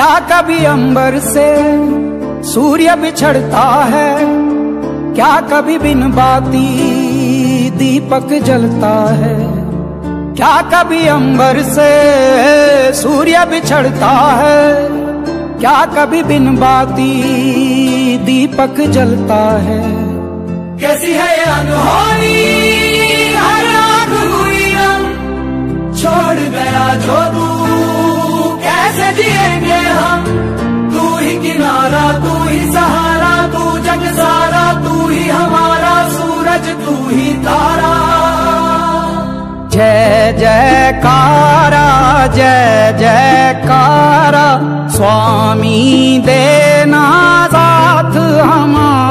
क्या कभी अंबर से सूर्य बिछड़ता है, क्या कभी बिन बाती दीपक जलता है। क्या कभी अंबर से सूर्य बिछड़ता है, क्या कभी बिन बाती दीपक जलता है। कैसी है ये अनहोनी हर आग हुई हम, छोड़ गया जो तू कैसे जिएंगे हम। तू ही किनारा, तू ही सहारा, तू जग सारा, तू ही हमारा सूरज, तू ही तारा। जय जयकारा, जय जयकारा, स्वामी देना साथ हमारा।